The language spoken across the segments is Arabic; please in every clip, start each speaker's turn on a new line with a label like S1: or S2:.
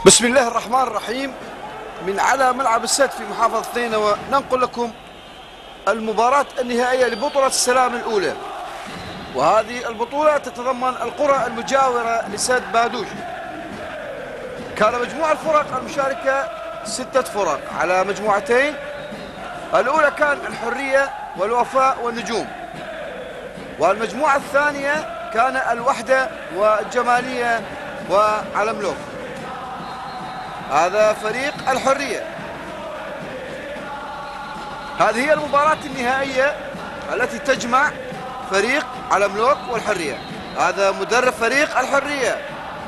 S1: بسم الله الرحمن الرحيم. من على ملعب السد في محافظة نينوى ننقل لكم المباراة النهائية لبطولة السلام الأولى، وهذه البطولة تتضمن القرى المجاورة لسد بادوش. كان مجموع الفرق المشاركة 6 فرق على مجموعتين، الأولى كان الحرية والوفاء والنجوم، والمجموعة الثانية كان الوحدة والجمالية وعلملوك. هذا فريق الحرية. هذه هي المباراة النهائية التي تجمع فريق علملوك والحرية. هذا مدرب فريق الحرية.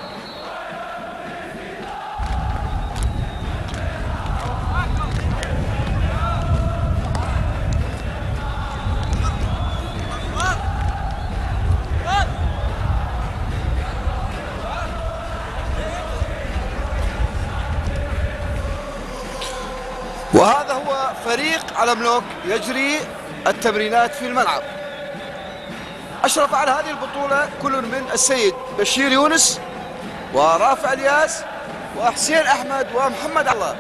S1: وهذا هو فريق علملوك يجري التمرينات في الملعب. أشرف على هذه البطولة كل من السيد بشير يونس ورافع الياس وحسين أحمد ومحمد الله.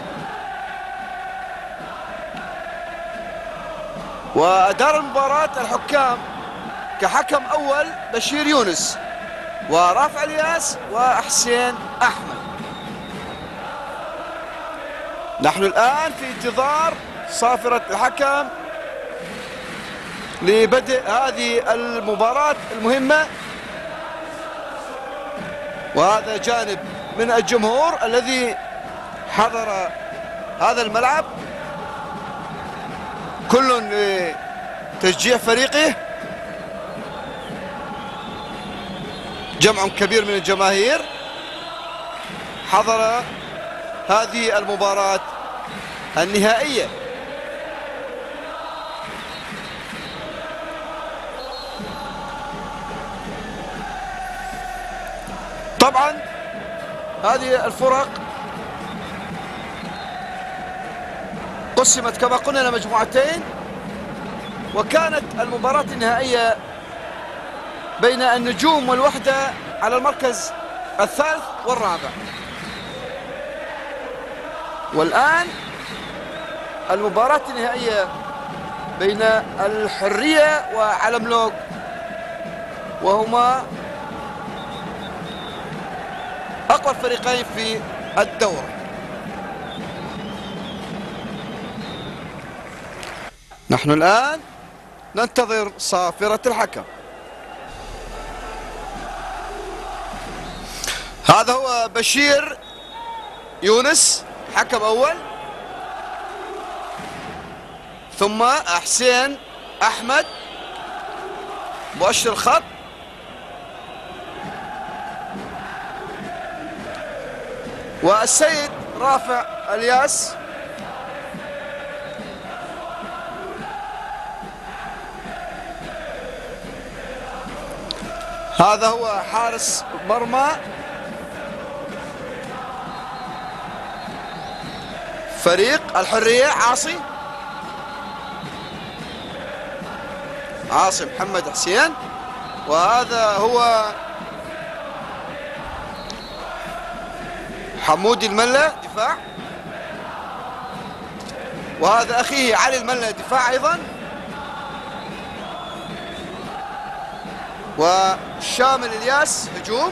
S1: وأدار المباراة الحكام كحكم أول بشير يونس ورافع الياس وحسين أحمد. نحن الآن في انتظار صافرة الحكم لبدء هذه المباراة المهمة. وهذا جانب من الجمهور الذي حضر هذا الملعب، كل لتشجيع فريقه. جمع كبير من الجماهير حضر هذه المباراة النهائية. طبعا هذه الفرق قسمت كما قلنا لمجموعتين، وكانت المباراة النهائية بين النجوم والوحدة على المركز الثالث والرابع. والآن المباراة النهائية بين الحرية وعلملوك، وهما أقوى الفريقين في الدورة. نحن الآن ننتظر صافرة الحكم. هذا هو بشير يونس حكم أول، ثم حسين أحمد مؤشر الخط، والسيد رافع الياس هذا هو حارس مرمى فريق الحرية عاصم محمد حسين. وهذا هو حمودي الملا دفاع، وهذا أخيه علي الملا دفاع أيضا، وشامل الياس هجوم،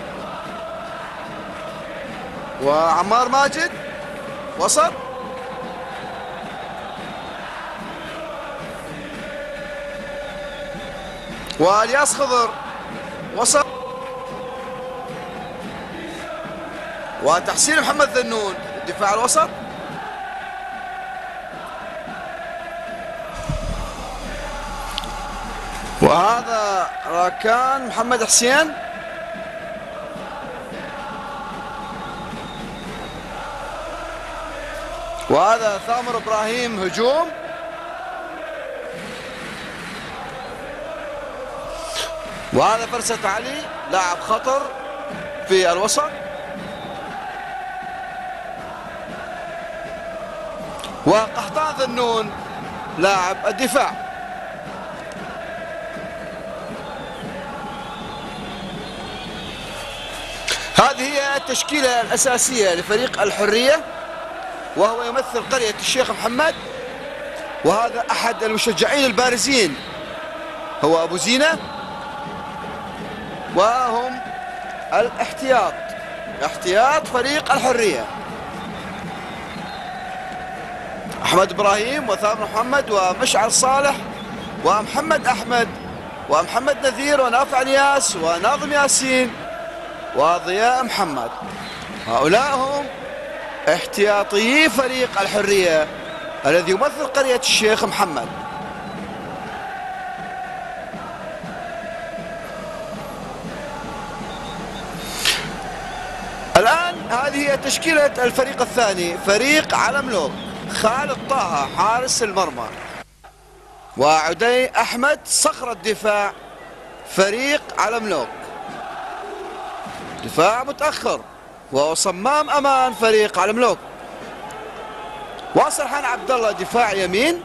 S1: وعمار ماجد وسط، والياس خضر وسط، وتحسين محمد ذنون دفاع الوسط، وهذا راكان محمد حسين، وهذا ثامر إبراهيم هجوم، وهذا فرسة علي لاعب خطر في الوسط، وقحطان ذنون لاعب الدفاع. هذه هي التشكيلة الأساسية لفريق الحرية، وهو يمثل قرية الشيخ محمد، وهذا أحد المشجعين البارزين هو أبو زينة، وهم الاحتياط، احتياط فريق الحرية: أحمد إبراهيم وثامر محمد ومشعل صالح ومحمد أحمد ومحمد نذير ونافع الياس وناظم ياسين وضياء محمد. هؤلاء هم احتياطي فريق الحرية الذي يمثل قرية الشيخ محمد. الآن هذه هي تشكيلة الفريق الثاني: فريق علم لوق: خالد طه حارس المرمى، وعدي أحمد صخر الدفاع. فريق علم لوق دفاع متأخر، وصمام أمان فريق علم لوق. وسرحان عبد الله دفاع يمين،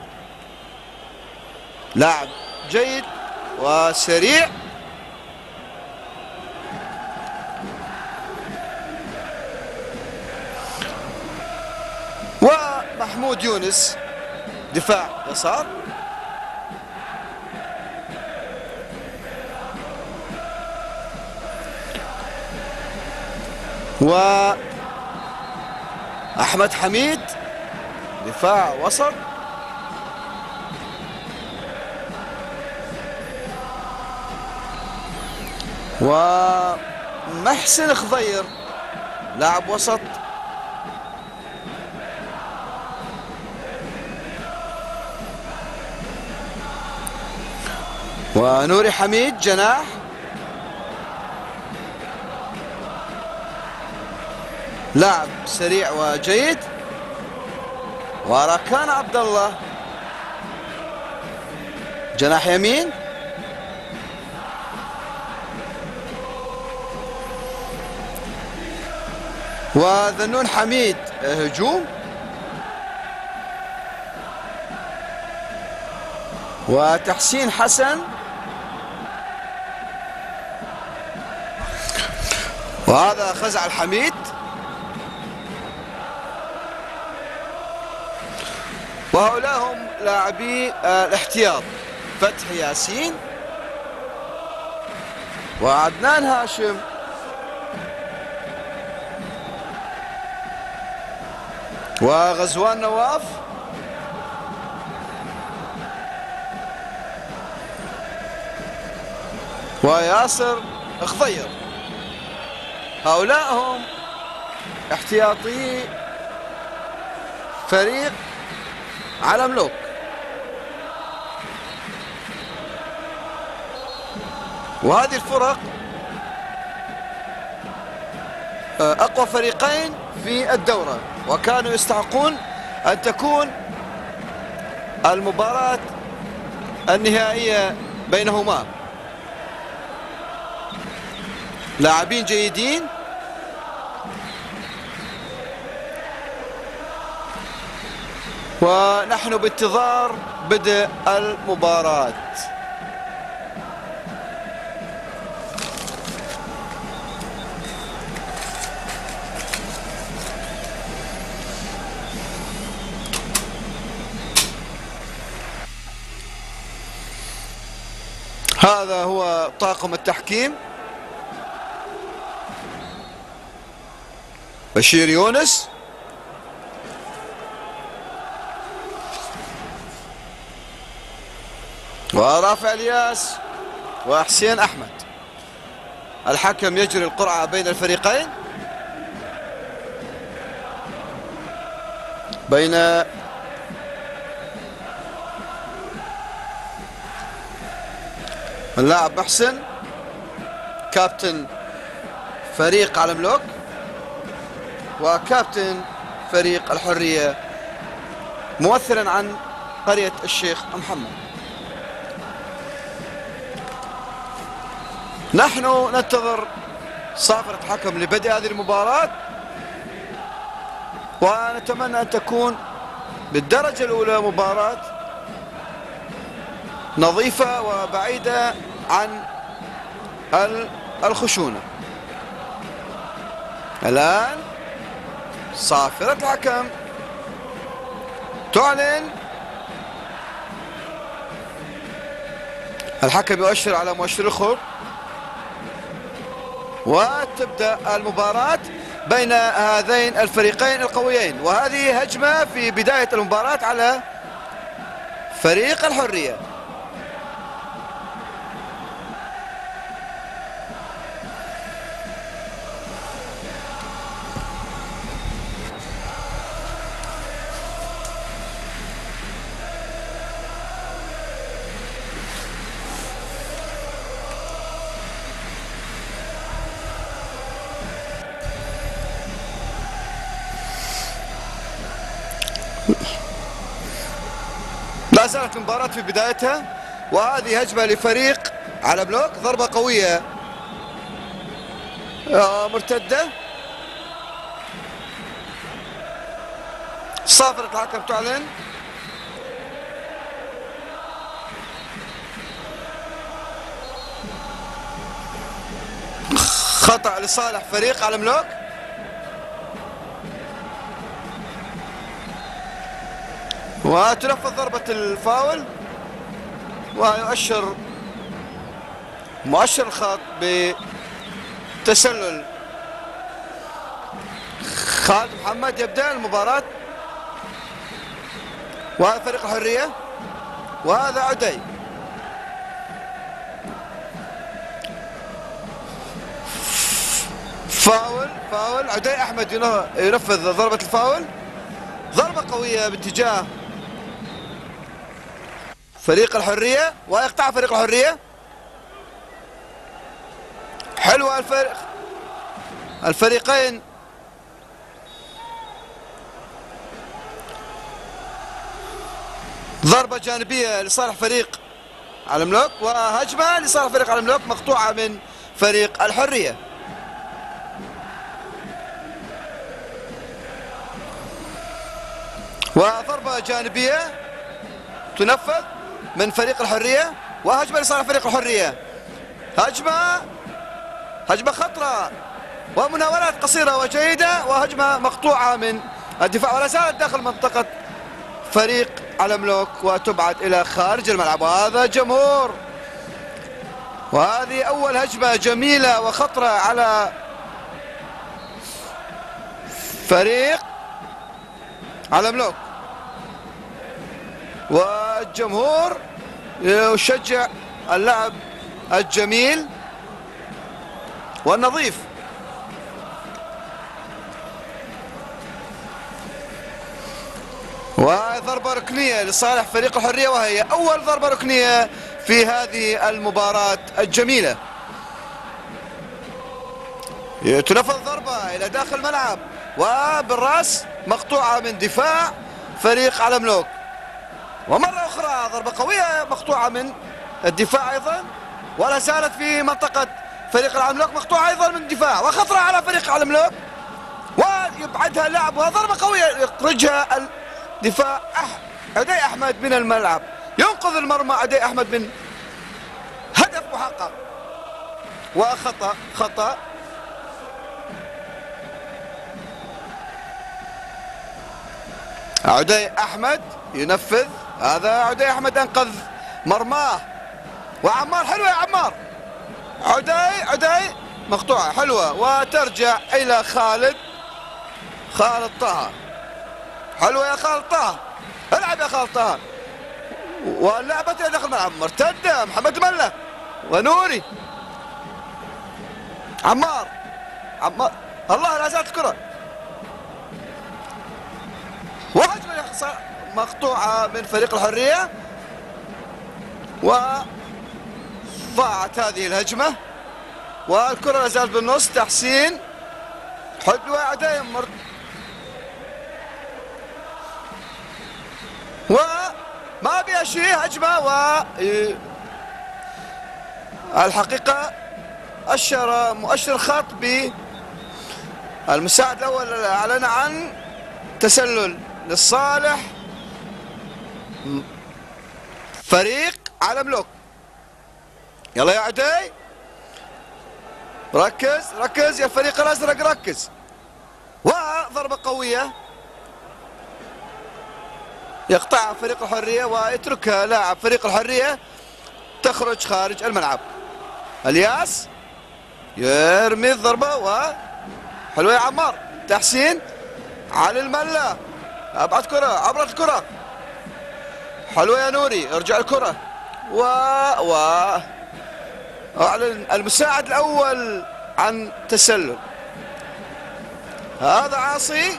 S1: لاعب جيد وسريع. ومحمود يونس دفاع يسار. وأحمد حميد دفاع وسط. ومحسن خضير لاعب وسط. ونوري حميد جناح. لاعب سريع وجيد. وراكان عبد الله جناح يمين. وذنون حميد هجوم. وتحسين حسن. وهذا خزع الحميد. وهؤلاء هم لاعبي الاحتياط: فتحي ياسين وعدنان هاشم وغزوان نواف وياسر خضير. هؤلاء هم احتياطي فريق علم لوق. وهذه الفرق أقوى فريقين في الدورة، وكانوا يستحقون أن تكون المباراة النهائية بينهما. لاعبين جيدين. ونحن بانتظار بدء المباراة. هذا هو طاقم التحكيم: بشير يونس، ورافع الياس، وحسين أحمد. الحكم يجري القرعة بين الفريقين، بين اللاعب محسن كابتن فريق علم لوق وكابتن فريق الحرية ممثلا عن قرية الشيخ محمد. نحن ننتظر صافرة حكم لبدء هذه المباراة، ونتمنى أن تكون بالدرجة الأولى مباراة نظيفة وبعيدة عن الخشونة. الآن صافرة الحكم تعلن. الحكم يؤشر على مؤشر الخط وتبدأ المباراة بين هذين الفريقين القويين. وهذه هجمة في بداية المباراة على فريق الحرية. لا زالت المباراة في بدايتها، وهذه هجمة لفريق على بلوك، ضربة قوية مرتدة. صافرة الحكم تعلن. خطأ لصالح فريق على بلوك. وتنفذ ضربة الفاول ويؤشر مؤشر الخط بتسلل. خالد محمد يبدأ المباراة، وهذا فريق الحرية وهذا عدي. فاول عدي أحمد ينفذ ضربة الفاول. ضربة قوية باتجاه فريق الحرية ويقطع فريق الحرية. حلوة الفريقين ضربة جانبية لصالح فريق على ملوك، وهجمة لصالح فريق على ملوك مقطوعة من فريق الحرية. وضربة جانبية تنفذ من فريق الحرية، وهجمة لصالح فريق الحرية. هجمة خطرة ومناولات قصيرة وجيدة، وهجمة مقطوعة من الدفاع، ولا زالت داخل منطقة فريق على ملوك وتبعد إلى خارج الملعب. وهذا جمهور، وهذه أول هجمة جميلة وخطرة على فريق على ملوك، والجمهور يشجع اللعب الجميل والنظيف. وضربة ركنية لصالح فريق الحرية، وهي أول ضربة ركنية في هذه المباراة الجميلة. تنفذ ضربة إلى داخل الملعب وبالرأس مقطوعة من دفاع فريق على ملوك، ومرة أخرى ضربة قوية مقطوعة من الدفاع أيضا، ولا زالت في منطقة فريق العملاق مقطوعة أيضا من الدفاع، وخطرة على فريق العملاق ويبعدها اللاعب، وضربة قوية يخرجها الدفاع. عدي أحمد من الملعب ينقذ المرمى، عدي أحمد من هدف محقق. خطأ عدي أحمد ينفذ. هذا عدي أحمد أنقذ مرماه. وعمار، حلوة يا عمار. عدي مقطوعة حلوة، وترجع إلى خالد طه. حلوة يا خالد طه، العب يا خالد طه. واللعبة داخل الملعب مرتدة. محمد ملة ونوري. عمار الله، لا زالت الكرة. وهجمة مقطوعة من فريق الحرية، وضاعت هذه الهجمة، والكرة لا زالت بالنص. تحسين حلوة عدي وما بها شيء. هجمة، والحقيقة أشر مؤشر الخط بالمساعد الأول أعلن عن تسلل للصالح فريق على ملوك. يلا يا عدي، ركز يا فريق الأزرق، ركز. وضربة قوية يقطعها فريق الحرية ويتركها لاعب فريق الحرية تخرج خارج الملعب. الياس يرمي الضربة وحلوة يا عمار. تحسين علي الملا ابعد كرة عبرت الكرة حلوة يا نوري. ارجع الكرة اعلن المساعد الاول عن تسلل. هذا عاصي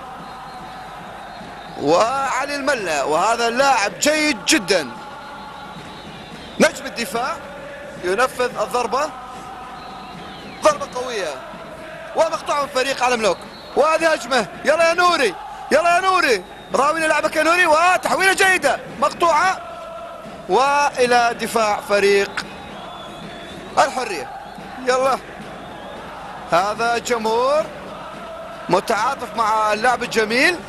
S1: وعلي الملا وهذا اللاعب جيد جدا. نجم الدفاع ينفذ الضربة. ضربة قوية ومقطوعة من فريق على ملوك. وهذه هجمة. يلا يا نوري يلا يا نوري راوينا لعبك يا نوري. وتحويلة جيدة مقطوعة والى دفاع فريق الحرية. يلا هذا جمهور متعاطف مع اللاعب الجميل.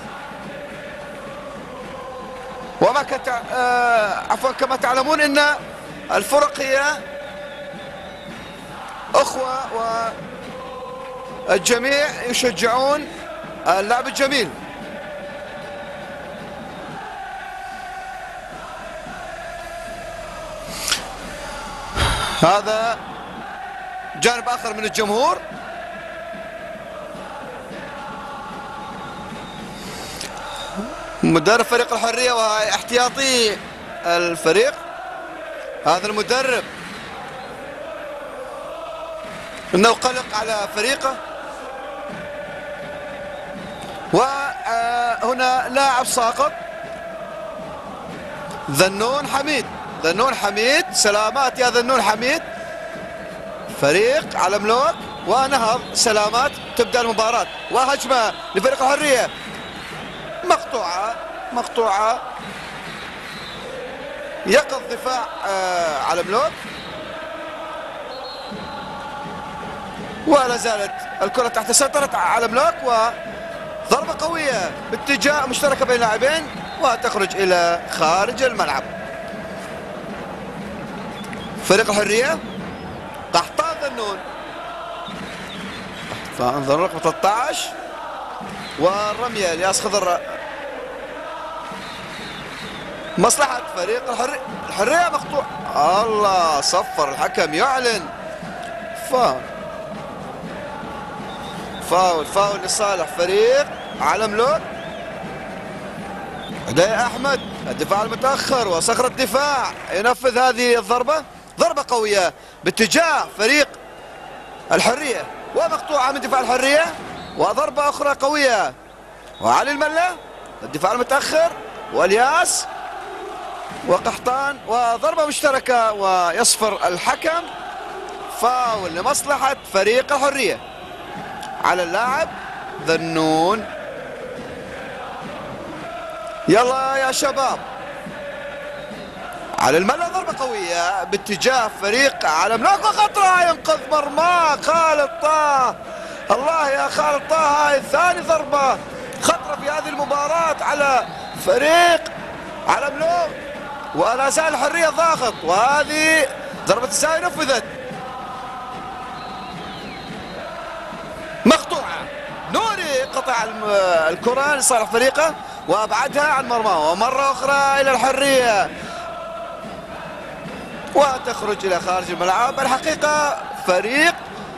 S1: وما كنت عفوا كما تعلمون ان الفرق هي اخوة والجميع يشجعون اللاعب الجميل. هذا جانب اخر من الجمهور. مدرب فريق الحرية واحتياطي الفريق. هذا المدرب انه قلق على فريقه. وهنا لاعب ساقط ذنون حميد. ذنون حميد سلامات يا ذنون حميد. فريق على ملوك ونهض سلامات. تبدأ المباراة وهجمة لفريق الحرية مقطوعة يقظ دفاع على ملوك. ولا زالت الكرة تحت سيطرة على ملوك وضربة قوية باتجاه مشتركة بين اللاعبين وتخرج إلى خارج الملعب. فريق الحرية قحطان ذنون. فانظر رقم 13 والرمية الياس خضر. مصلحة فريق الحرية مقطوع. الله صفر الحكم يعلن فاول لصالح فريق على ملوك. هدايا احمد الدفاع المتاخر وصخرة الدفاع ينفذ هذه الضربة. ضربة قوية باتجاه فريق الحرية ومقطوعة من دفاع الحرية. وضربة اخرى قوية وعلي الملا الدفاع المتاخر والياس وقحطان وضربة مشتركة ويصفر الحكم. فاول لمصلحة فريق الحرية على اللاعب ذنون. يلا يا شباب على الملا. ضربة قوية باتجاه فريق على ملوك وخطرة ينقذ مرماه خالد طه. الله يا خالد طه هاي ثاني ضربة خطرة في هذه المباراة على فريق على ملوك ولا زال الحرية ضاغط. وهذه ضربة الزاوية نفذت مقطوعة. نوري قطع الكرة لصالح فريقه وابعدها عن مرماه ومرة اخرى الى الحرية وتخرج الى خارج الملعب. الحقيقة فريق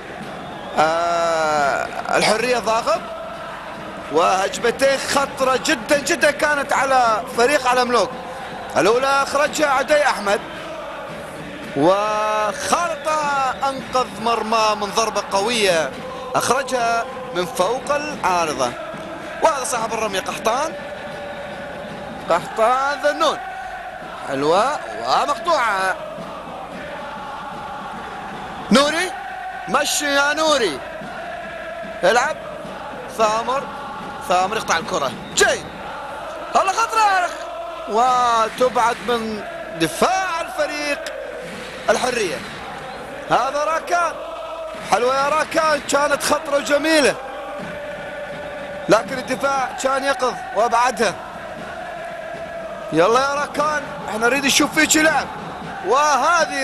S1: الحرية ضاغط وهجمتين خطرة جدا جدا كانت على فريق على ملوك. الاولى اخرجها عدي احمد وخالد طه انقذ مرمى من ضربة قوية اخرجها من فوق العارضة. وهذا صاحب الرمية قحطان ذنون. حلوة ومقطوعة. نوري مشي يا نوري يلعب. ثامر يقطع الكرة جيد. هلا خطرة وتبعد من دفاع الفريق الحرية. هذا راكان. حلوة يا راكان كانت خطرة جميلة لكن الدفاع كان يقظ وابعدها. يلا يا راكان احنا نريد نشوف فيك لعب. وهذه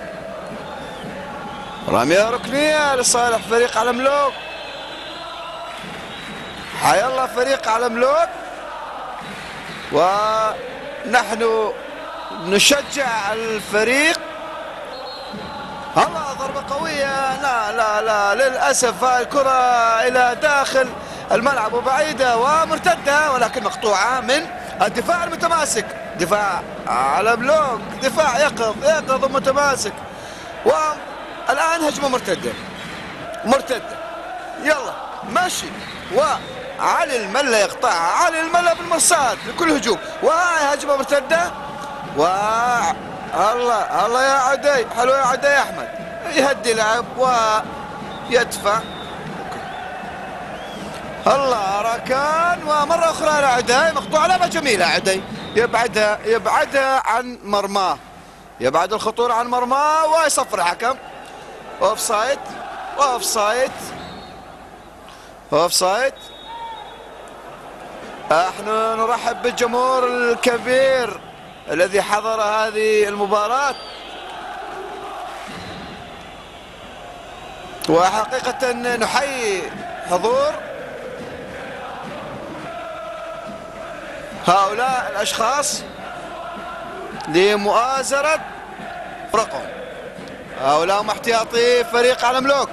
S1: رمية ركنية لصالح فريق على ملوك. حيا الله فريق على ملوك، ونحن نشجع الفريق. الله ضربة قوية، لا لا لا للأسف الكرة إلى داخل الملعب وبعيدة ومرتدة، ولكن مقطوعة من الدفاع المتماسك. دفاع على ملوك، دفاع يقظ ومتماسك. والآن هجمة مرتدة، يلا ماشي، وعلي الملا يقطعها، علي الملا بالمرصاد لكل هجوم، وهاي هجمة مرتدة. الله يا عدي، حلو يا عدي احمد، يهدي لعب ويدفع. الله ركان، ومره اخرى لعدي مقطوعه، لعبه جميله. عدي يبعدها عن مرماه، يبعد الخطوره عن مرماه، ويصفر الحكم. اوف سايد. نحن نرحب بالجمهور الكبير الذي حضر هذه المباراة، وحقيقة نحيي حضور هؤلاء الأشخاص لمؤازرة فرقهم. هؤلاء هم احتياطي فريق على ملوك.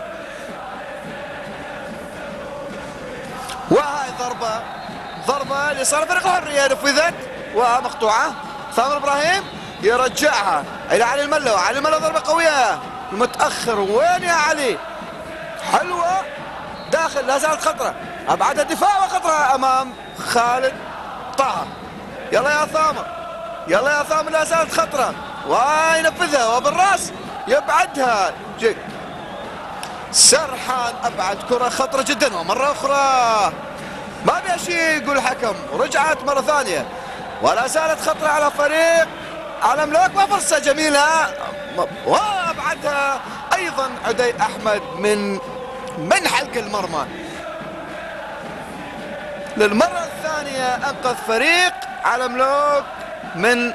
S1: وهاي ضربة لصالح فريق الحرية، نفذت ومقطوعة. ثامر ابراهيم يرجعها الى علي الملا، وعلي الملا ضربة قوية المتأخر. وين يا علي؟ حلوة داخل، لا زالت خطرة، ابعد الدفاع وخطرة امام خالد طه. يلا يا ثامر، لا زالت خطرة، وينفذها وبالراس يبعدها. سرحان ابعد كرة خطرة جدا، ومرة اخرى ما بيها شيء يقول الحكم، ورجعت مرة ثانية، ولا زالت خطرة على فريق على ملوك. وفرصة جميلة وابعدها ايضا عدي احمد من حلق المرمى. للمرة الثانية انقذ فريق على ملوك من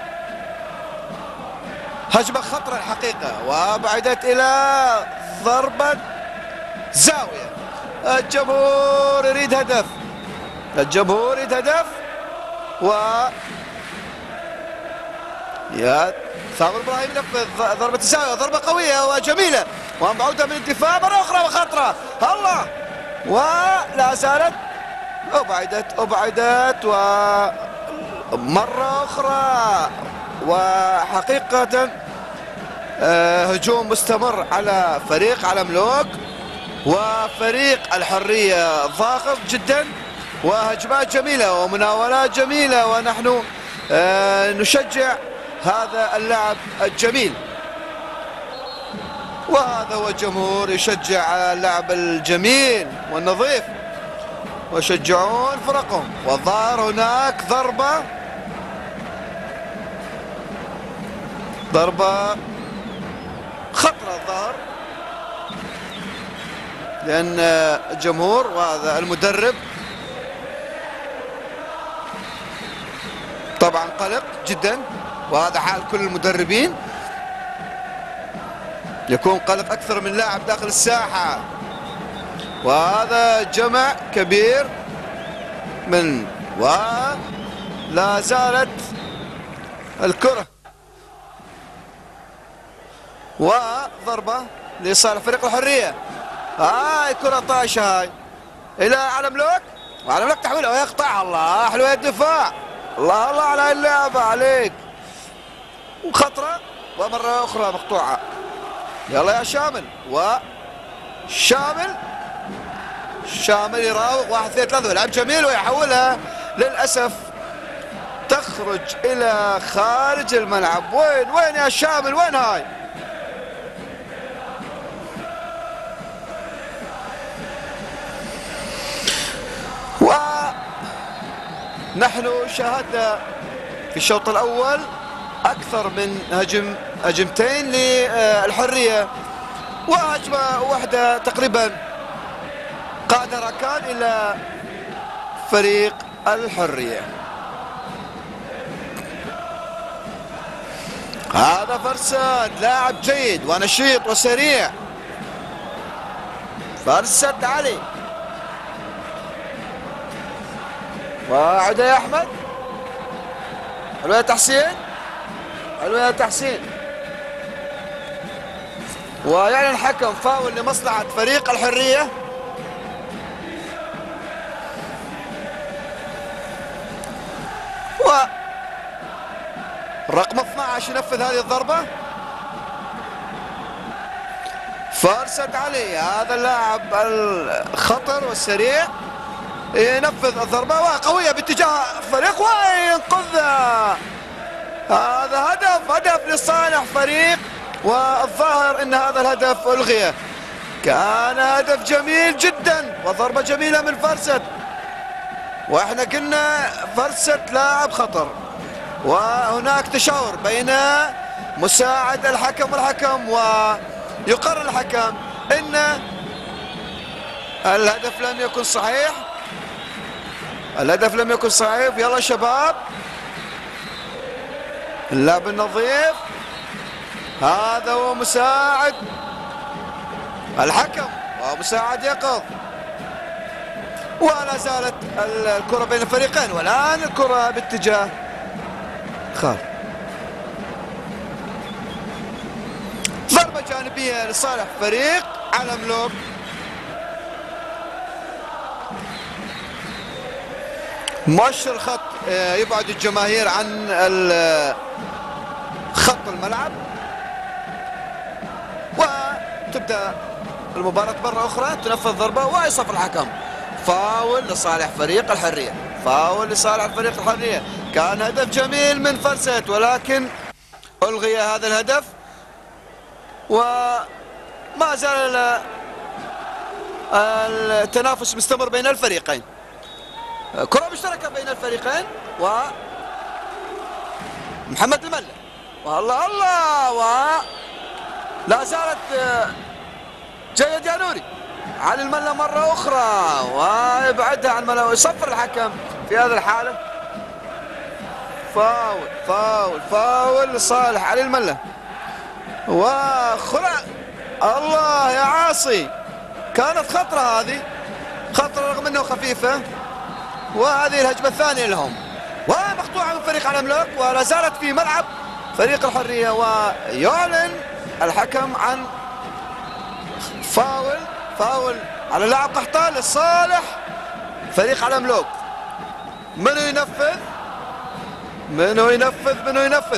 S1: هجمة خطرة الحقيقة، وابعدت الى ضربة زاوية. الجمهور يريد هدف، و يا ثامر ابراهيم ينفذ ضربة الزاوية، ضربة قوية وجميلة، ومبعودة من الدفاع مرة أخرى وخطرة. الله، ولا زالت أبعدت ومرة أخرى. وحقيقة هجوم مستمر على فريق على ملوك، وفريق الحرية ضاغط جدا، وهجمات جميلة ومناولات جميلة، ونحن نشجع هذا اللعب الجميل. وهذا هو الجمهور يشجع اللعب الجميل والنظيف، ويشجعون فرقهم. والظاهر هناك ضربة خطرة الظاهر، لأن الجمهور وهذا المدرب طبعا قلق جدا، وهذا حال كل المدربين، يكون قلق أكثر من لاعب داخل الساحة. وهذا جمع كبير ولا زالت الكرة، وضربة لصالح فريق الحرية. هاي كرة طايشة هاي إلى على ملوك، وعلى ملوك تحويلها ويقطعها. الله حلوة الدفاع، الله على اللعبة عليك، وخطرة ومرة أخرى مقطوعة. يلا يا شامل يراوغ 1 2 3 يلعب جميل ويحولها، للأسف تخرج إلى خارج الملعب. وين يا شامل، وين هاي؟ ونحن شاهدنا في الشوط الأول أكثر من هجمتين للحرية، وهجمة واحدة تقريبا قادرة كان إلى فريق الحرية. هذا فرسد، لاعب جيد ونشيط وسريع. فرسد علي، وعدا يا أحمد، حلوة يا تحسين، حلوة يا تحسين. ويعلن الحكم فاول لمصلحة فريق الحرية. ورقم 12 ينفذ هذه الضربة. فرصة علي، هذا اللاعب الخطر والسريع، ينفذ الضربة وقوية باتجاه فريق وينقذها. هذا هدف لصالح فريق، والظاهر ان هذا الهدف الغي. كان هدف جميل جدا وضربة جميلة من فرست، واحنا قلنا فرست لاعب خطر. وهناك تشاور بين مساعد الحكم والحكم، ويقرر الحكم ان الهدف لم يكن صحيح، الهدف لم يكن صحيح. يلا شباب، اللعب النظيف. هذا هو مساعد الحكم ومساعد يقظ، ولا زالت الكرة بين الفريقين، والآن الكرة باتجاه خالد. ضربة جانبية لصالح فريق على ملوك. مؤشر الخط يبعد الجماهير عن خط الملعب، وتبدأ المباراة مرة أخرى. تنفذ ضربة ويصف الحكم فاول لصالح فريق الحرية، فاول لصالح فريق الحرية. كان هدف جميل من فرست، ولكن ألغي هذا الهدف، وما زال التنافس مستمر بين الفريقين. كرة مشتركة بين الفريقين، ومحمد الملا، والله الله، لا زالت جيد يا نوري. علي الملا مرة أخرى ويبعدها عن الملا، ويصفر الحكم في هذه الحالة. فاول فاول فاول لصالح علي الملا. وخلع، الله يا عاصي، كانت خطرة هذه، خطرة رغم أنه خفيفة. وهذه الهجمة الثانية لهم، ومقطوعة من فريق على ملوك، ولا زالت في ملعب فريق الحرية. ويعلن الحكم عن فاول على لاعب قحطان لصالح فريق على ملوك. منو ينفذ؟ منو ينفذ؟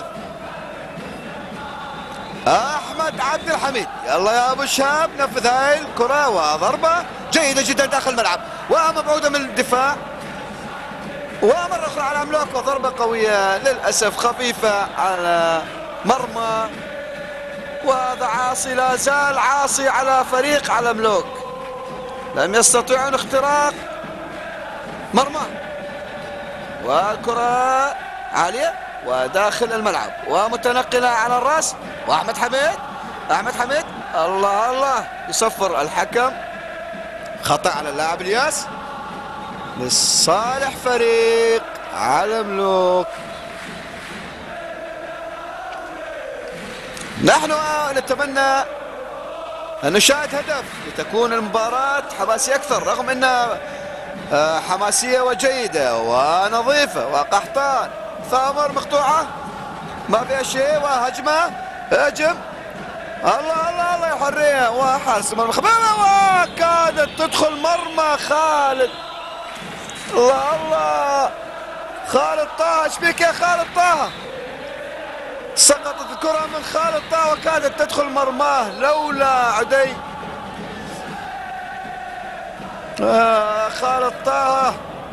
S1: احمد عبد الحميد. يلا يا ابو شهاب، نفذ هاي الكرة، وضربة جيدة جدا داخل الملعب ومبعودة من الدفاع. ومرة أخرى على ملوك، وضربة قوية للأسف خفيفة على مرمى. وهذا عاصي، لا زال عاصي على فريق على ملوك، لم يستطيعون اختراق مرمى. والكرة عالية وداخل الملعب ومتنقلة على الرأس. وأحمد حميد، الله، يصفر الحكم خطأ على اللاعب الياس لصالح فريق على ملوك. نحن نتمنى أن نشاهد هدف لتكون المباراة حماسية أكثر، رغم أنها حماسية وجيدة ونظيفة. وقحطان ثامر مقطوعة ما فيها شيء، وهجمة، هجم، الله يا حرية، وحارس مرمى خبيرة، وكادت تدخل مرمى خالد. الله، خالد طه، ايش بك يا خالد طه؟ سقطت الكرة من خالد طه وكادت تدخل مرماه لولا عدي. خالد طه،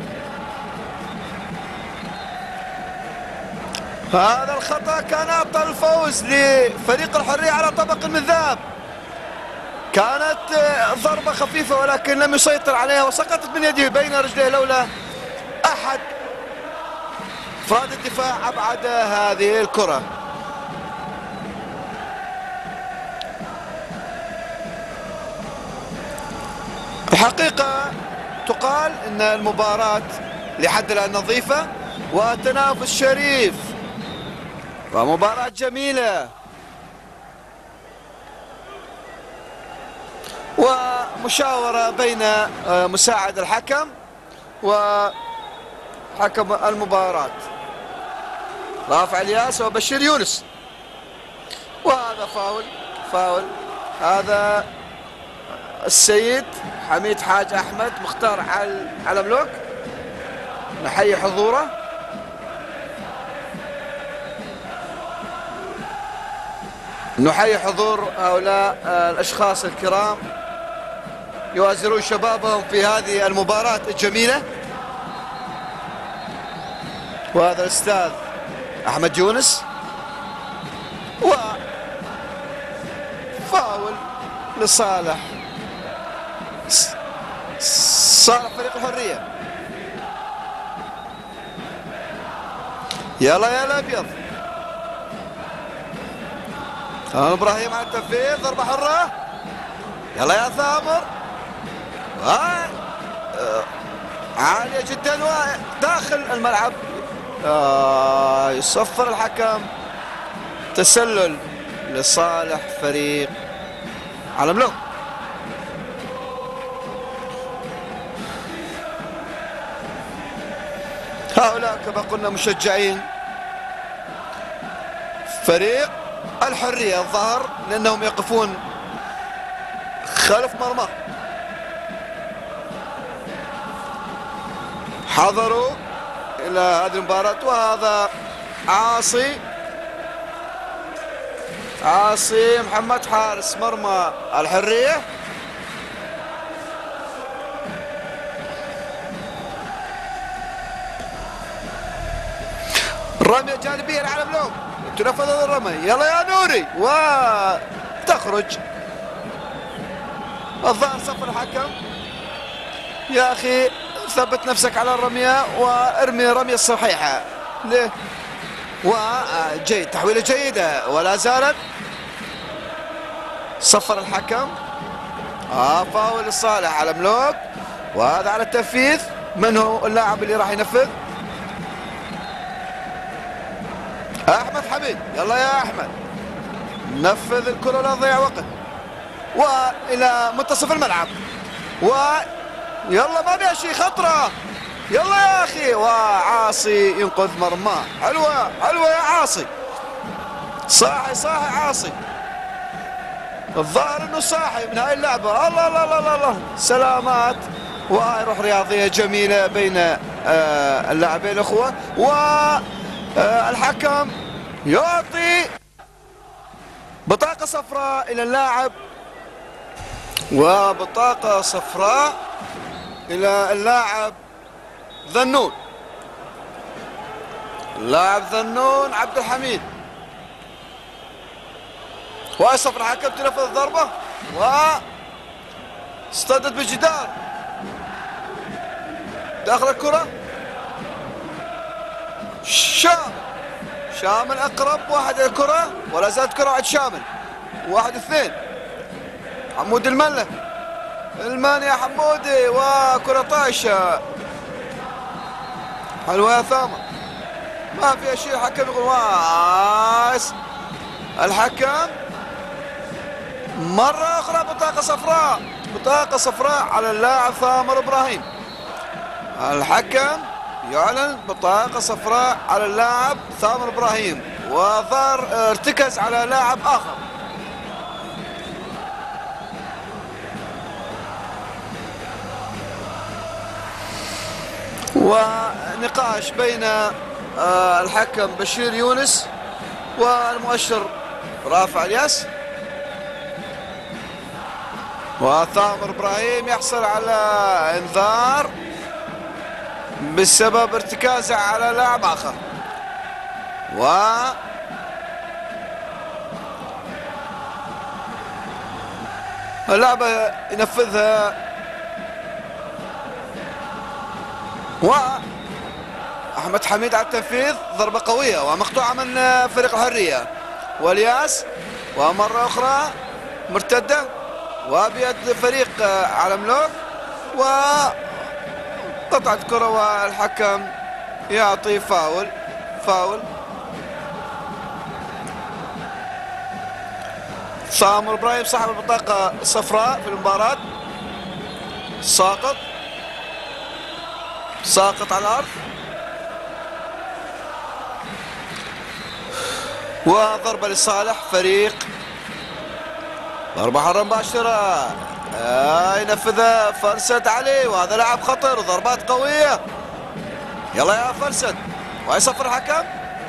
S1: هذا الخطأ كان أعطى الفوز لفريق الحرية على طبق من ذهب. كانت ضربة خفيفة ولكن لم يسيطر عليها، وسقطت من يده بين رجليه لولا أحد أفراد الدفاع أبعد هذه الكرة. الحقيقة تقال أن المباراة لحد الآن نظيفة وتنافس شريف ومباراة جميلة، ومشاورة بين مساعد الحكم حكم المباراة رافع الياس وبشير يونس. وهذا فاول هذا السيد حميد حاج أحمد مختار على ملوك، نحيي حضوره. نحيي حضور هؤلاء الأشخاص الكرام يؤازرون شبابهم في هذه المباراة الجميلة. وهذا الأستاذ أحمد يونس. وفاول لصالح فريق الحرية. يلا يا الأبيض. إبراهيم على التنفيذ، ضربة حرة. يلا يا ثامر. عالية جدا وداخل الملعب. يصفر الحكم تسلل لصالح فريق على ملوك. هؤلاء كما قلنا مشجعين فريق الحرية الظاهر، لأنهم يقفون خلف مرمى. حضروا إلى هذه المباراة. وهذا عاصي محمد حارس مرمى الحرية. رمية جانبية على ملوك، تنفذ الرمي. يلا يا نوري وتخرج. الظاهر صفر الحكم. يا أخي ثبت نفسك على الرمية وارمي رمية صحيحة. ليه؟ وجيد، تحويلة جيدة ولا زالت. صفر الحكم. فاول لصالح على ملوك. وهذا على التنفيذ. من هو اللاعب اللي راح ينفذ؟ أحمد حميد. يلا يا أحمد نفذ الكرة لا تضيع وقت. وإلى منتصف الملعب. يلا ما بيها شيء، خطرة. يلا يا أخي. وعاصي ينقذ مرماه. حلوة يا عاصي. صاحي عاصي. الظاهر انه صاحي من هاي اللعبة. الله الله الله الله، سلامات. وهاي روح رياضية جميلة بين اللاعبين الأخوة. والحكم يعطي بطاقة صفراء إلى اللاعب، وبطاقة صفراء إلى اللاعب ذنون. اللاعب ذنون عبد الحميد. ويصفر الحكم، تنفذ الضربة واصطدت بالجدار داخل الكرة. شامل أقرب واحد إلى الكرة، ولا زالت كرة عند شامل. 1-2. حمود الملة يا حمودي. وكرة طايشة. حلوة يا ثامر، ما فيها شيء. الحكم يقول الحكم مرة أخرى بطاقة صفراء على اللاعب ثامر إبراهيم. الحكم يعلن بطاقة صفراء على اللاعب ثامر إبراهيم، وظهر ارتكز على لاعب آخر. ونقاش بين الحكم بشير يونس والمؤشر رافع الياس. وثامر إبراهيم يحصل على انذار بسبب ارتكازه على لاعب آخر. اللعبة ينفذها وأحمد حميد على التنفيذ. ضربة قوية ومقطوعة من فريق الحرية. والياس ومرة أخرى مرتدة وبيد فريق على ملوك. وقطعت كرة والحكم يعطي فاول. ثامر إبراهيم صاحب البطاقة الصفراء في المباراة ساقط على الأرض. وضربة لصالح فريق، ضربة حرة مباشرة ينفذها فرسد علي، وهذا لاعب خطر وضربات قوية. يلا يا فرسد، ويصفر الحكم.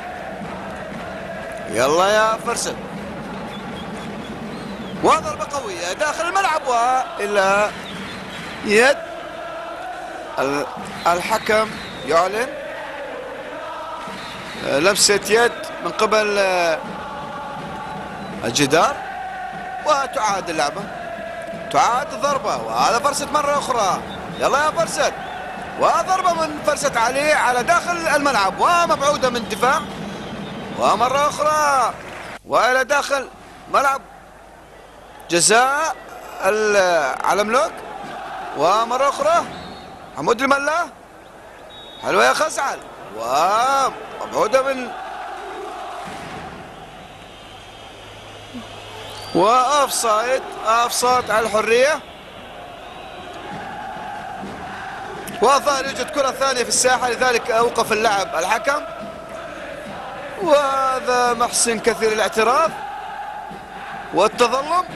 S1: يلا يا فرسد، وضربة قوية داخل الملعب، وإلى يد الحكم يعلن لمسة يد من قبل الجدار، وتعاد اللعبة، تعاد الضربة. وهذا فرصة مرة أخرى. يلا يا فرصة، وضربة من فرصة علي على داخل الملعب ومبعودة من الدفاع، ومرة أخرى وإلى داخل ملعب جزاء على ملوك، ومرة أخرى حمود الملا. حلوة يا خزعل، ومبعودة من وأوفسايد، أوفسايد على الحرية. وظهر يوجد كرة ثانية في الساحة، لذلك أوقف اللعب الحكم، وهذا محسن كثير الاعتراض والتظلم.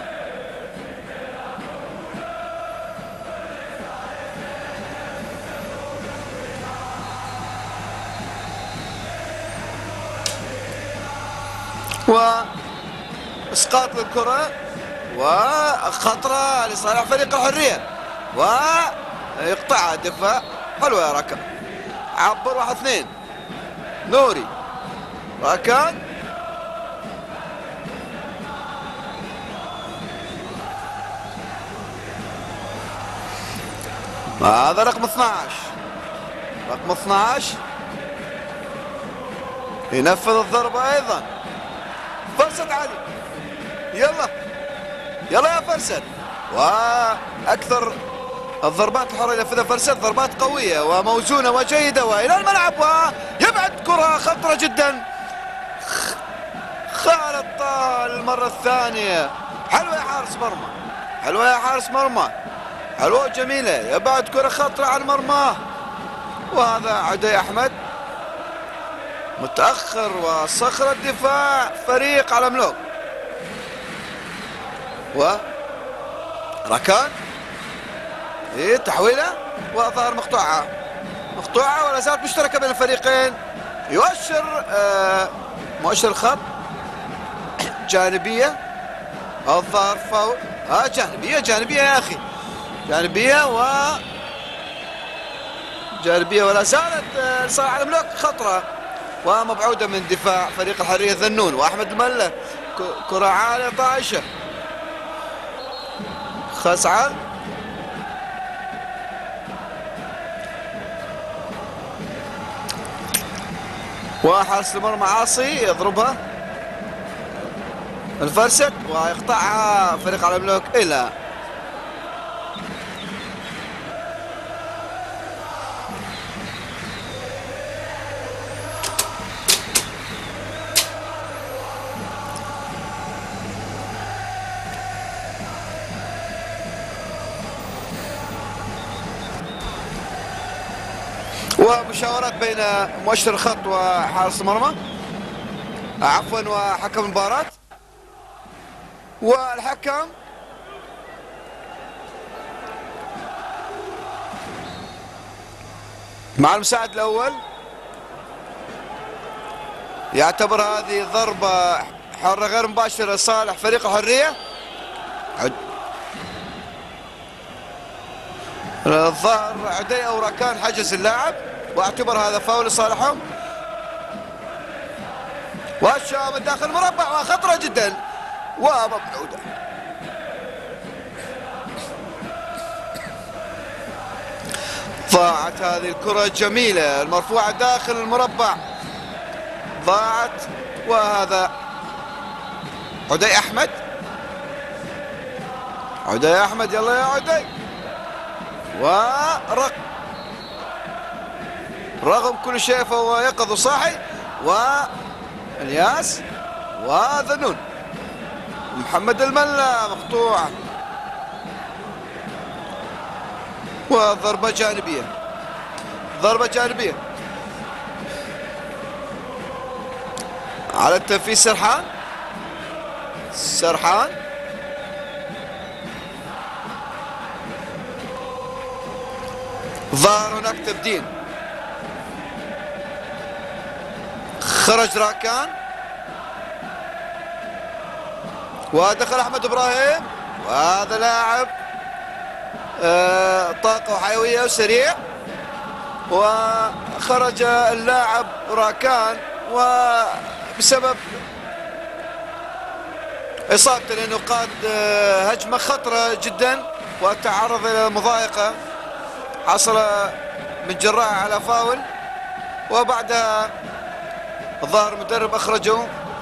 S1: واسقاط للكرة وخطرة لصالح فريق الحرية، ويقطعها الدفاع. حلوة يا ركان، عبر 1-2 نوري ركان، هذا رقم 12، رقم 12 ينفذ الضربة أيضا. فرصة علي، يلا يلا يا فرصة، وأكثر الضربات الحرة ينفذها فرصة، ضربات قوية وموزونة وجيدة، وإلى الملعب، ويبعد كرة خطرة جدا. خالد طال المرة الثانية. حلوة يا حارس مرمى، حلوة يا حارس مرمى، حلوة جميلة، يبعد كرة خطرة عن مرماه. وهذا عدي أحمد متأخر، وصخر الدفاع فريق على ملوك. وركان تحويله، وظهر مقطوعة، مقطوعة ولا زالت مشتركة بين الفريقين. يؤشر مؤشر الخط جانبية، الظهر فاول. جانبية، جانبية يا أخي، جانبية جانبية، ولا زالت لصالح على ملوك خطرة، ومبعودة من دفاع فريق الحرية ذنون. وأحمد الملا، كرة عالية طائشة، خزعل، وحارس المرمى عاصي يضربها الفرسد، ويقطعها فريق على ملوك إلى ومشاورات بين مؤشر الخط وحارس المرمى، عفوا وحكم المباراة. والحكم مع المساعد الأول يعتبر هذه ضربة حرة غير مباشرة لصالح فريق الحرية. الظاهر عدي أو ركان حجز اللاعب، واعتبر هذا فاول لصالحهم. والشام داخل المربع، وخطرة جدا ومبعودة. ضاعت هذه الكرة الجميلة المرفوعة داخل المربع، ضاعت. وهذا عدي أحمد، عدي أحمد، يلا يا عدي. رغم كل شيء فهو يقظ وصاحي. والياس وذنون، محمد الملا مقطوعة، وضربة جانبية، ضربة جانبية على التنفيذ سرحان. سرحان ظهر هناك تبديل، خرج راكان ودخل احمد ابراهيم، وهذا لاعب طاقة وحيوية وسريع، وخرج اللاعب راكان وبسبب اصابته لانه قاد هجمة خطرة جدا وتعرض الى مضايقة، حصل من جراح على فاول، وبعدها الظاهر المدرب اخرجه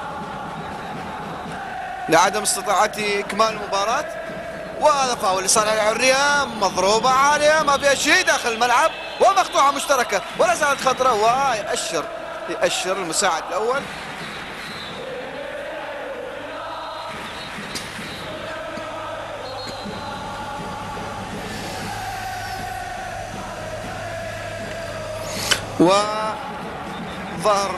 S1: لعدم استطاعته اكمال المباراة. وهذا فاول لصالح الحرية، مضروبة عالية ما فيها شيء داخل الملعب ومقطوعة مشتركة ولا زالت خطرة، ويأشر المساعد الأول. وظهر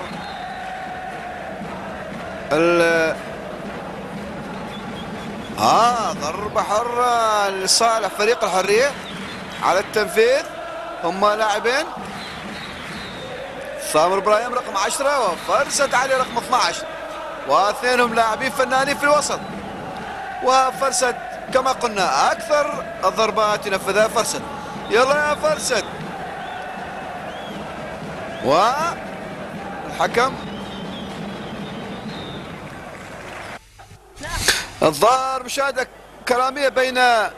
S1: ضربة حرة لصالح فريق الحرية على التنفيذ. هم لاعبين، ثامر ابراهيم رقم 10 وفرسة علي رقم 12، واثنينهم لاعبين فنانين في الوسط. وفرسة كما قلنا اكثر الضربات ينفذها فرسة. يلا يا فرسة. والحكم الظاهر مشاهدة كلامية بين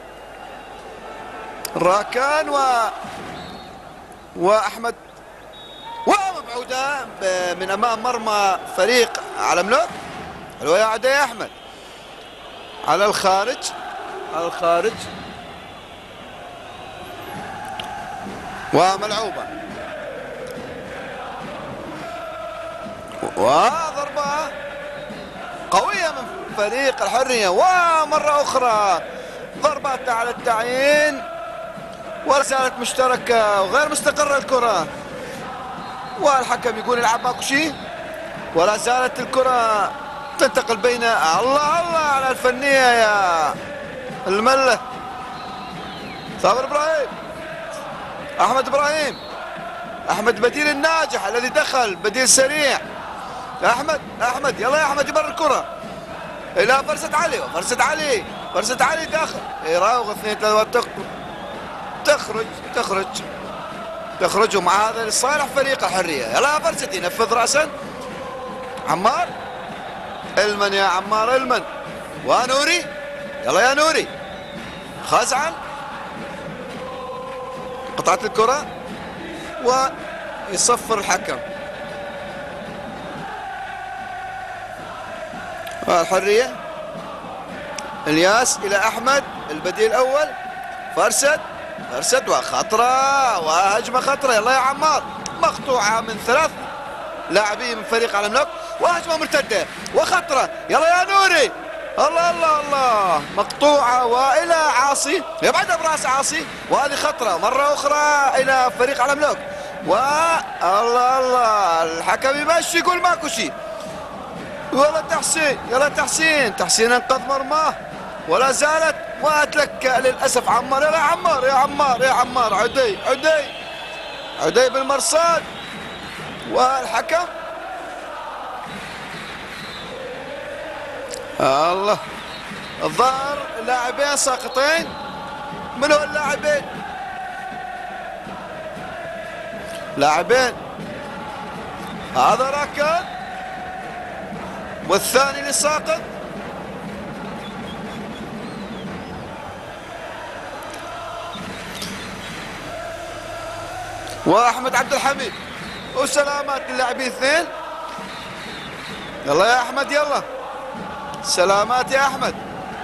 S1: راكان وأحمد، ومبعودة من أمام مرمى فريق علملوك. حلوة يا عدي يا أحمد على الخارج، على الخارج وملعوبة، وضربة قوية من فريق الحرية، ومرة أخرى ضربات على التعيين، ولا زالت مشتركة وغير مستقرة الكرة، والحكم يقول العب ماكو شيء، ولا زالت الكرة تنتقل بين الله على الفنية يا الملة. ثامر ابراهيم، احمد ابراهيم، احمد بديل الناجح الذي دخل بديل سريع. احمد يلا يا احمد يبر الكرة الى فرسة علي، فرسة علي داخل يراوغ 2 3 تخرج مع هذا لصالح فريق الحرية. يلا يا فرسة ينفذ رأسا عمار المن، يا عمار المن، ونوري يلا يا نوري، خزعل قطعت الكرة ويصفر الحكم. الحرية الياس إلى أحمد البديل الأول، فرسد وخطرة وهجمة خطرة. يلا يا عمار، مقطوعة من 3 لاعبين من فريق علملوك، وهجمة مرتدة وخطرة. يلا يا نوري، الله مقطوعة وإلى عاصي، يبعدها براس عاصي، وهذه خطرة مرة أخرى إلى فريق علملوك. الله الحكم يمشي يقول ماكو شيء. يلا تحسين انقذ مرماه، ولا زالت واتلكى للاسف عمار. يلا يا عمار عدي بالمرصاد، والحكم الله الظاهر لاعبين ساقطين. من هو لاعبين هذا راكان والثاني اللي ساقط. واحمد عبد الحميد، وسلامات اللاعبين 2. يلا يا احمد، يلا سلامات يا احمد.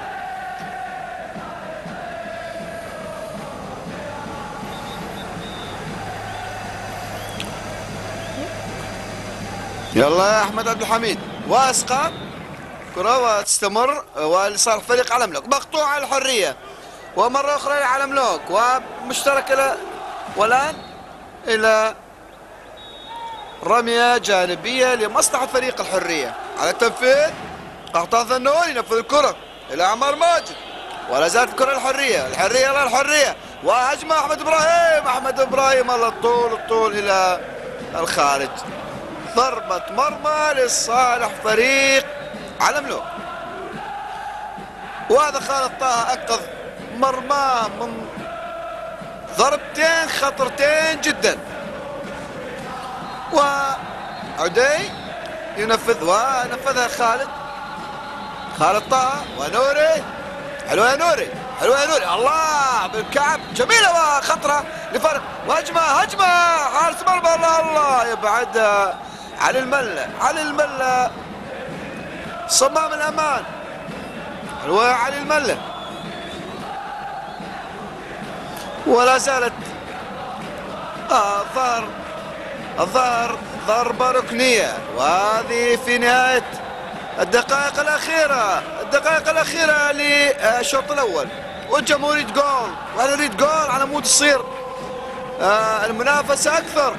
S1: يلا يا احمد عبد الحميد، واسقط كرة وتستمر، ولصالح فريق علملوك. مقطوعة الحرية ومرة أخرى لعلملوك، ومشترك والآن إلى رمية جانبية لمصلحة فريق الحرية. على التنفيذ. قحطان ذنون ينفذ الكرة إلى عمار ماجد، ولا زالت الكرة الحرية الحرية وهجمة أحمد إبراهيم الله الطول إلى الخارج. ضربة مرمى لصالح فريق على ملوك. وهذا خالد طه أنقذ مرماه من ضربتين خطرتين جدا. وعدي ينفذ ونفذها خالد طه ونوري. حلوة يا نوري الله بالكعب جميلة وخطرة لفرق وهجمة حارس مرمى الله يبعدها على الملة صمام الأمان. حلوة علي الملة ولا زالت الظهر ضربة ركنية، وهذه في نهاية الدقائق الأخيرة للشوط الأول، والجمهور يريد جول وأنا نريد جول على مود تصير المنافسة أكثر،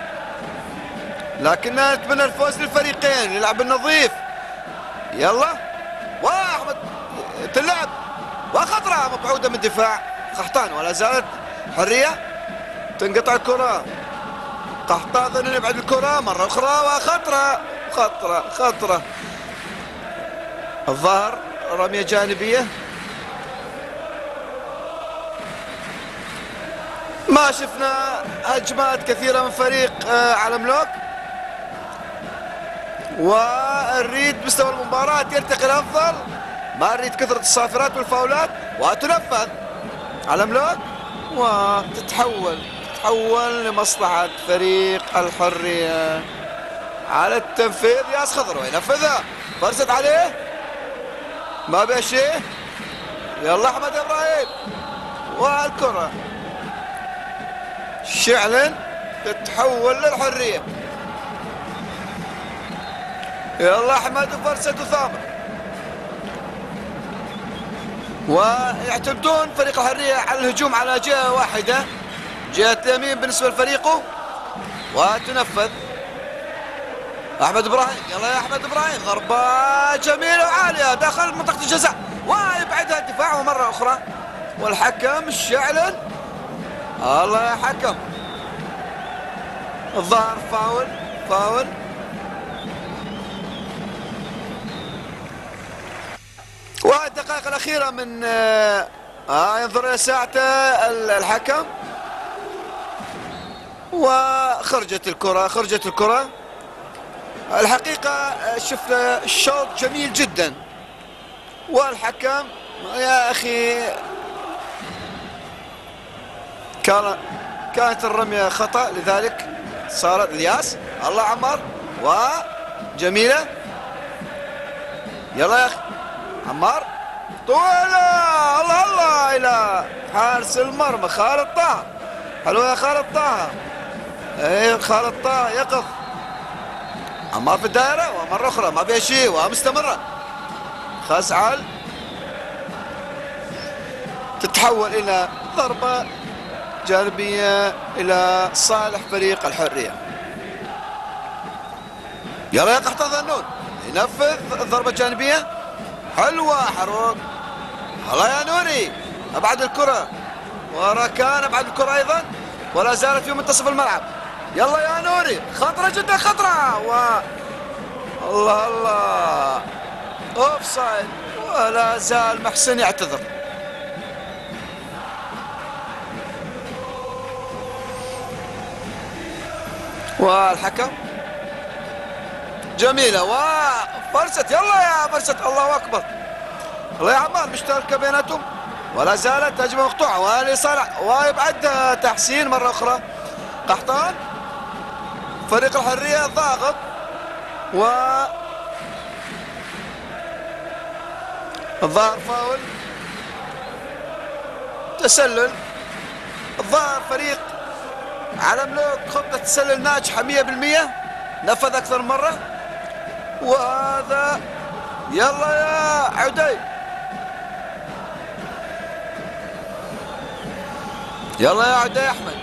S1: لكننا نتمنى الفوز للفريقين. يلعب النظيف يلا وأحمد تلعب وخطرة مبعودة من دفاع قحطان، ولا زالت حرية تنقطع الكرة. قحطان يبعد الكرة مرة أخرى وخطرة الظهر رمية جانبية. ما شفنا هجمات كثيرة من فريق على ملوك، ونريد مستوى المباراة يرتقي الأفضل، ما نريد كثرة الصافرات والفاولات، وتنفذ على ملوك وتتحول لمصلحة فريق الحرية. على التنفيذ ياس خضرو ينفذها، فرست عليه ما بيه شيء. يلا أحمد إبراهيم والكرة شعلا تتحول للحرية. يلا أحمد فرست وثامر، ويعتمدون فريق الحرية على الهجوم على جهة واحدة، جهة اليمين بالنسبة لفريقه، وتنفذ أحمد إبراهيم. يلا يا أحمد إبراهيم ضربة جميلة وعالية داخل منطقة الجزاء ويبعدها الدفاع مرة أخرى، والحكم شعلا الله يا حكم الظاهر فاول. والدقائق الأخيرة من ينظر إلى ساعته الحكم، وخرجت الكرة. الحقيقة شفنا الشوط جميل جدا، والحكم يا أخي كانت الرمية خطأ، لذلك صارت الياس. الله عمار وجميلة. يلا يا أخي عمار طولة الله إلى حارس المرمى خالد طه. حلو يا خالد طه. ايه خالد طه يقف. عمار في الدائرة ومرة أخرى ما فيها شيء ومستمرة. خزعل تتحول إلى ضربة جانبية إلى صالح فريق الحرية. يلا يا قحطان ذنون ينفذ الضربة الجانبية. حلوة حروق. الله يا نوري أبعد الكرة، وركان أبعد الكرة أيضا، ولا زالت في منتصف الملعب. يلا يا نوري خطرة جدا خطرة الله اوف سايد، ولا زال محسن يعتذر. والحكم جميلة وفرست. يلا يا فرست الله أكبر. الله يا عمار مشتركة بيناتهم، ولا زالت هجمة مقطوعة ولصالح ويبعد تحسين مرة أخرى. قحطان فريق الحرية ضاغط الظاهر فاول تسلل. الظاهر فريق على ملوك خطة تسلل ناجحة 100%، نفذ أكثر من مرة. وهذا يلا يا عدي، يلا يا عدي أحمد.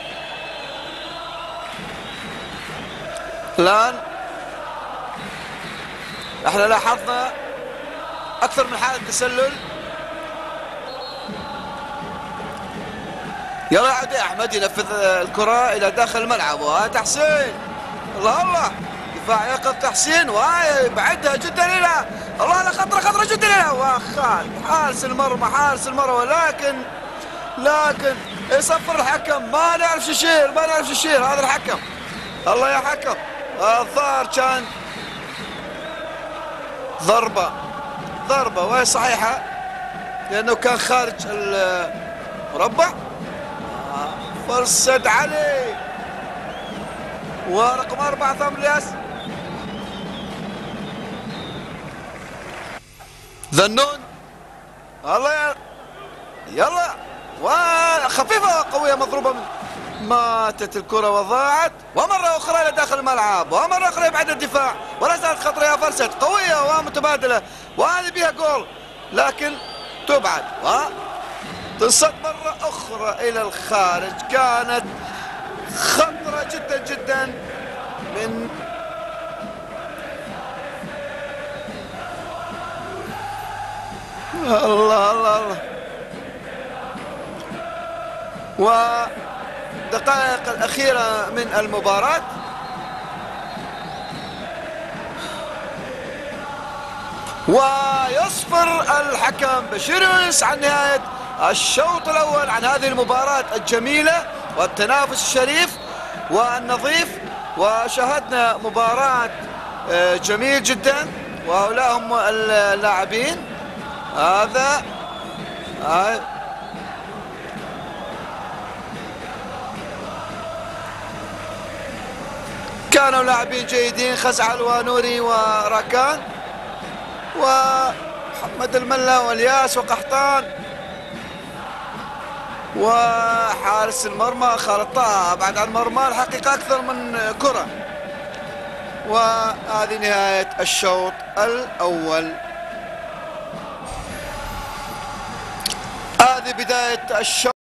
S1: الآن احنا لاحظنا اكثر من حالة تسلل. يلا يعود احمد ينفذ الكرة الى داخل الملعب، وتحسين الله الله دفاع يقظ تحسين ويبعدها جدا الى الله لا خطرة جدا الى وخالد حارس المرمى لكن يصفر الحكم. ما نعرف يشير هذا الحكم. الله يا حكم، الظاهر كان ضربة وهي صحيحة لأنه كان خارج المربع. فرصة علي ورقم 4 ثامر الياس ذنون. الله يلا وخفيفة قوية مضروبة ماتت الكرة وضاعت، ومرة أخرى إلى داخل الملعب، ومرة أخرى يبعد الدفاع، ولا زالت خطرة يا فرست قوية ومتبادلة، وهذه بها جول لكن تبعد وتصد مرة أخرى إلى الخارج. كانت خطرة جدا جدا من الله ودقائق الأخيرة من المباراة. ويصفر الحكم بشير يونس عن نهاية الشوط الأول عن هذه المباراة الجميلة والتنافس الشريف والنظيف. وشاهدنا مباراة جميل جدا، وهؤلاء هم اللاعبين. هذا كانوا لاعبين جيدين، خزعل ونوري وراكان ومحمد الملا والياس وقحطان وحارس المرمى خالد طه. بعد عن المرمى الحقيقة أكثر من كرة. وهذه نهاية الشوط الأول، هذه بداية الشوط.